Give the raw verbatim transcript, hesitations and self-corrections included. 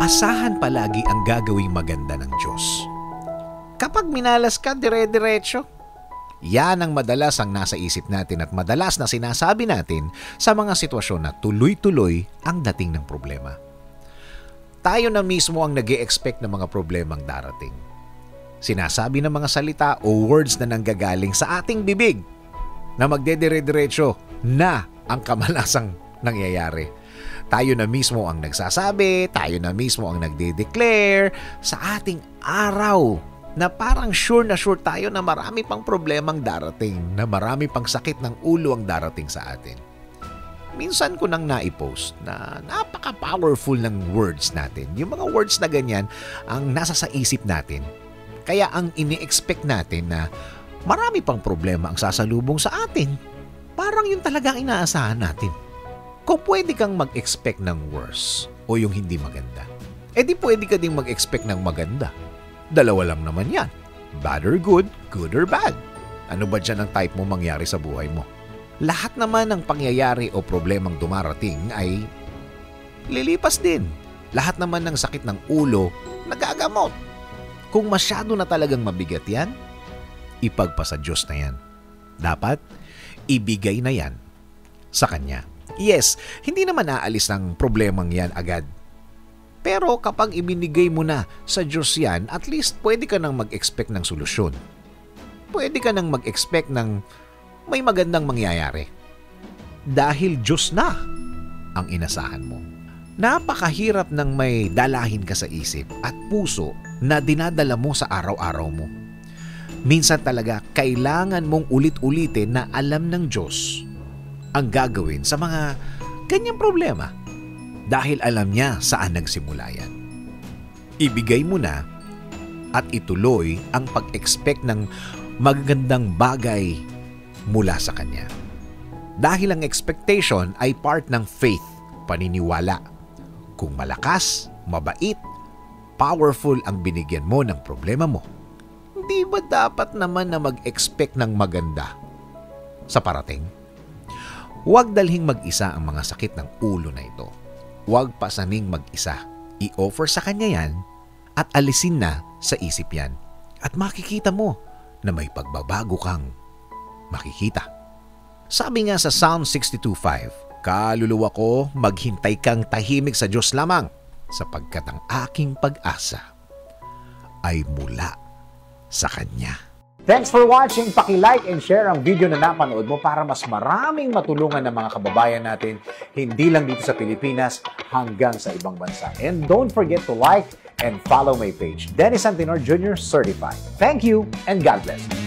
asahan palagi ang gagawing maganda ng Diyos. Kapag minalas ka, dire-diretso. Yan ang madalas ang nasa isip natin at madalas na sinasabi natin sa mga sitwasyon na tuloy-tuloy ang dating ng problema. Tayo na mismo ang nag-e-expect ng mga problemang darating. Sinasabi ng mga salita o words na nanggagaling sa ating bibig na magdedire-diretso na ang kamalasang nangyayari. Tayo na mismo ang nagsasabi, tayo na mismo ang nagde-declare sa ating araw na parang sure na sure tayo na marami pang problemang darating, na marami pang sakit ng ulo ang darating sa atin. Minsan ko nang naipost na napaka-powerful ng words natin. Yung mga words na ganyan ang nasa sa isip natin. Kaya ang ini-expect natin na marami pang problema ang sasalubong sa atin. Parang yun talaga ang inaasahan natin. Kung pwede kang mag-expect ng worse o yung hindi maganda, eh di pwede ka ding mag-expect ng maganda. Dalawa lang naman yan. Bad or good, good or bad. Ano ba dyan ang type mo mangyari sa buhay mo? Lahat naman ng pangyayari o problemang dumarating ay lilipas din. Lahat naman ng sakit ng ulo nagagamot. Kung masyado na talagang mabigat yan, ipagpasa Diyos na yan. Dapat ibigay na yan sa Kanya. Yes, hindi naman aalis ng problemang yan agad. Pero kapag ibinigay mo na sa Diyos yan, at least pwede ka nang mag-expect ng solusyon. Pwede ka nang mag-expect ng may magandang mangyayari. Dahil Diyos na ang inasahan mo. Napakahirap nang may dalahin ka sa isip at puso na dinadala mo sa araw-araw mo. Minsan talaga kailangan mong ulit-ulitin na alam ng Diyos ang gagawin sa mga ganyang problema dahil alam niya saan nagsimula yan. Ibigay mo na at ituloy ang pag-expect ng magagandang bagay mula sa Kanya. Dahil ang expectation ay part ng faith, paniniwala. Kung malakas, mabait, powerful ang binigyan mo ng problema mo, hindi ba dapat naman na mag-expect ng maganda sa parating? Huwag dalhing mag-isa ang mga sakit ng ulo na ito. Huwag pasaning mag-isa. I-offer sa Kanya yan at alisin na sa isip yan. At makikita mo na may pagbabago kang makikita. Sabi nga sa Psalm sixty-two five, "Kaluluwa ko, maghintay kang tahimik sa Diyos lamang, sapagkat ang aking pag-asa ay mula sa Kanya." Thanks for watching. Paki-like and share ang video na napanood mo para mas maraming matulungan ng mga kababayan natin, hindi lang dito sa Pilipinas, hanggang sa ibang bansa. And don't forget to like and follow my page, Dennis Antinor Junior Certified. Thank you and God bless.